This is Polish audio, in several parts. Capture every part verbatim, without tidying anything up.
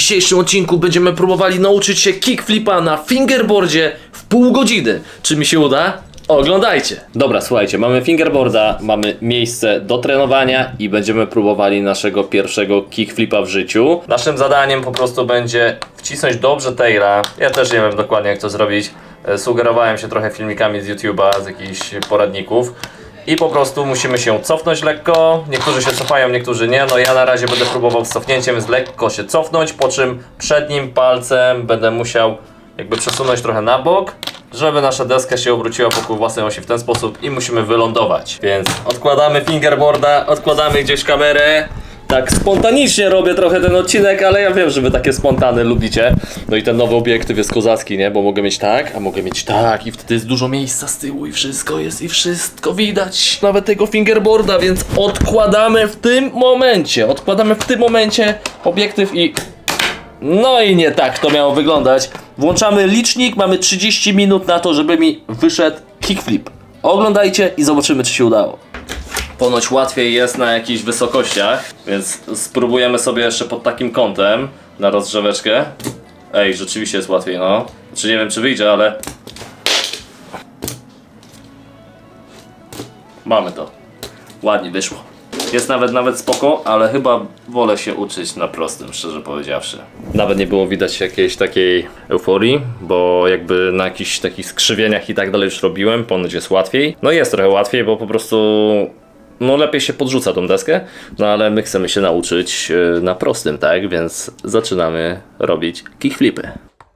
dzisiejszym odcinku będziemy próbowali nauczyć się kickflipa na fingerboardzie w pół godziny. Czy mi się uda? Oglądajcie! Dobra, słuchajcie, mamy fingerboarda, mamy miejsce do trenowania i będziemy próbowali naszego pierwszego kickflipa w życiu. Naszym zadaniem po prostu będzie wcisnąć dobrze taila. Ja też nie wiem dokładnie, jak to zrobić. Sugerowałem się trochę filmikami z YouTube'a, z jakichś poradników. I po prostu musimy się cofnąć lekko. Niektórzy się cofają, niektórzy nie. No ja na razie będę próbował z cofnięciem, więc lekko się cofnąć, po czym przednim palcem będę musiał jakby przesunąć trochę na bok, żeby nasza deska się obróciła wokół własnej osi w ten sposób i musimy wylądować. Więc odkładamy fingerboarda, odkładamy gdzieś kamerę. Tak spontanicznie robię trochę ten odcinek, ale ja wiem, że wy takie spontany lubicie. No i ten nowy obiektyw jest kozacki, nie? Bo mogę mieć tak, a mogę mieć tak i wtedy jest dużo miejsca z tyłu i wszystko jest i wszystko widać. Nawet tego fingerboarda, więc odkładamy w tym momencie. Odkładamy w tym momencie obiektyw i... No i nie tak to miało wyglądać. Włączamy licznik, mamy trzydzieści minut na to, żeby mi wyszedł kickflip. Oglądajcie i zobaczymy, czy się udało. Ponoć łatwiej jest na jakichś wysokościach, więc spróbujemy sobie jeszcze pod takim kątem na rozgrzeweczkę. Ej, rzeczywiście jest łatwiej, no. Znaczy nie wiem, czy wyjdzie, ale... Mamy to. Ładnie wyszło. Jest nawet nawet spoko, ale chyba wolę się uczyć na prostym, szczerze powiedziawszy. Nawet nie było widać jakiejś takiej euforii, bo jakby na jakichś takich skrzywieniach i tak dalej już robiłem, ponoć jest łatwiej. No jest trochę łatwiej, bo po prostu no lepiej się podrzuca tą deskę, no ale my chcemy się nauczyć na prostym, tak? Więc zaczynamy robić kickflipy.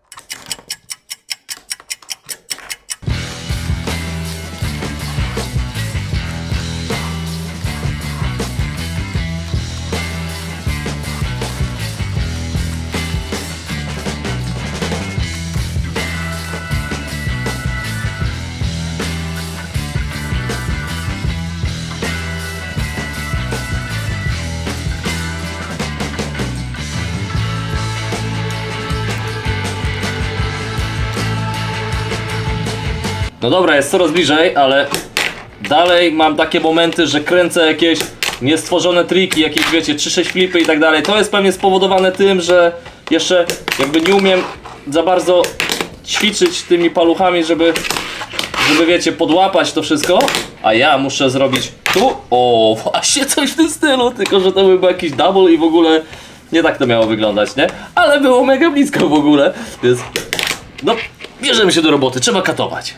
No dobra, jest coraz bliżej, ale dalej mam takie momenty, że kręcę jakieś niestworzone triki, jakieś wiecie, trzy sześć flipy i tak dalej. To jest pewnie spowodowane tym, że jeszcze jakby nie umiem za bardzo ćwiczyć tymi paluchami, żeby, żeby wiecie, podłapać to wszystko. A ja muszę zrobić tu, o właśnie coś w tym stylu, tylko że to by był jakiś double i w ogóle nie tak to miało wyglądać, nie? Ale było mega blisko w ogóle, więc no bierzemy się do roboty, trzeba katować.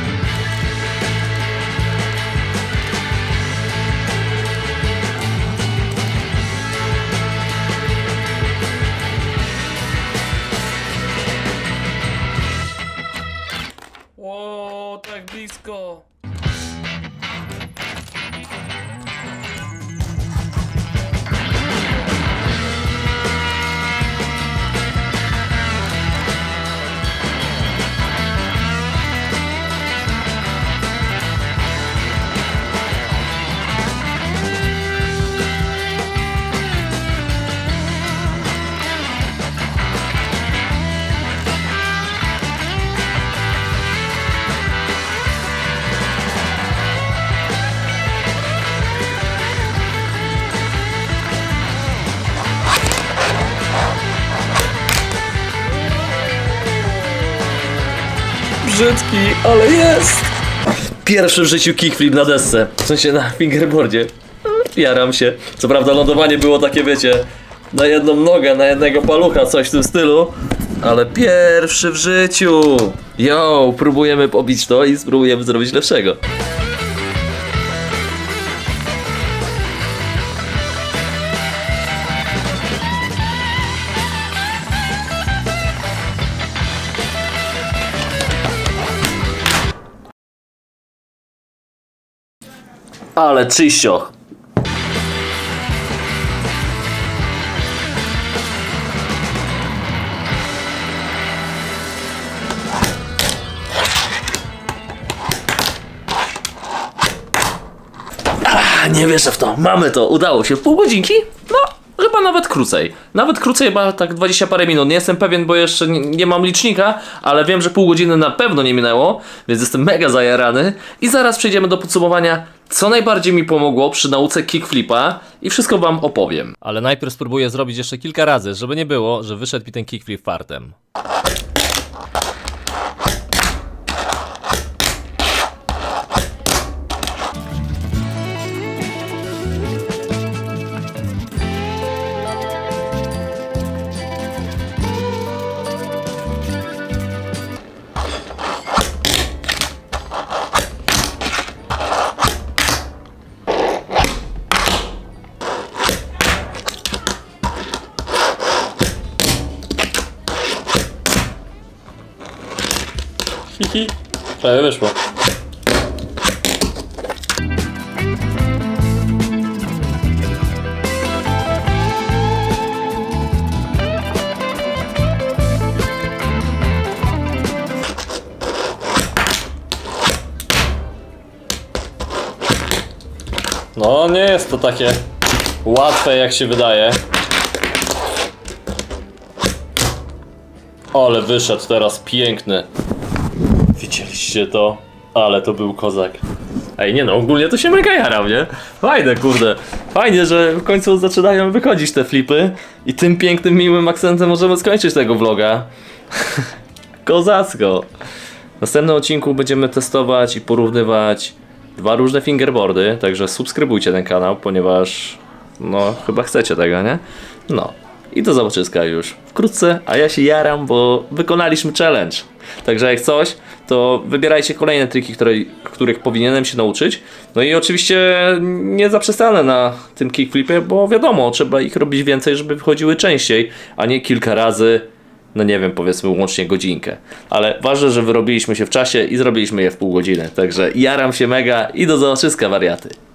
Ło, tak blisko. Brzydki, ale jest! Pierwszy w życiu kickflip na desce, w sensie na fingerboardzie. Jaram się. Co prawda lądowanie było takie, wiecie, na jedną nogę, na jednego palucha, coś w tym stylu. Ale pierwszy w życiu! Yo, próbujemy pobić to i spróbujemy zrobić lepszego. Ale czyścioch. Ah, nie wierzę w to. Mamy to. Udało się. W pół godzinki? No, chyba nawet krócej. Nawet krócej, chyba tak dwadzieścia parę minut. Nie jestem pewien, bo jeszcze nie, nie mam licznika, ale wiem, że pół godziny na pewno nie minęło, więc jestem mega zajarany. I zaraz przejdziemy do podsumowania, co najbardziej mi pomogło przy nauce kickflipa i wszystko wam opowiem. Ale najpierw spróbuję zrobić jeszcze kilka razy, żeby nie było, że wyszedł mi ten kickflip fartem. Hihi, prawie wyszło. No, nie jest to takie łatwe, jak się wydaje. Ale wyszedł teraz piękny. Widzieliście to? Ale to był kozak. Ej, nie no, ogólnie to się mega jaram, nie? Fajne, kurde. Fajnie, że w końcu zaczynają wychodzić te flipy i tym pięknym, miłym akcentem możemy skończyć tego vloga. Kozacko. W następnym odcinku będziemy testować i porównywać dwa różne fingerboardy, także subskrybujcie ten kanał, ponieważ no, chyba chcecie tego, nie? No. I do zobaczyska już wkrótce, a ja się jaram, bo wykonaliśmy challenge. Także jak coś, to wybierajcie kolejne triki, które, których powinienem się nauczyć. No i oczywiście nie zaprzestanę na tym kickflipie, bo wiadomo, trzeba ich robić więcej, żeby wychodziły częściej, a nie kilka razy, no nie wiem, powiedzmy łącznie godzinkę. Ale ważne, że wyrobiliśmy się w czasie i zrobiliśmy je w pół godziny. Także jaram się mega i do zobaczyska, wariaty.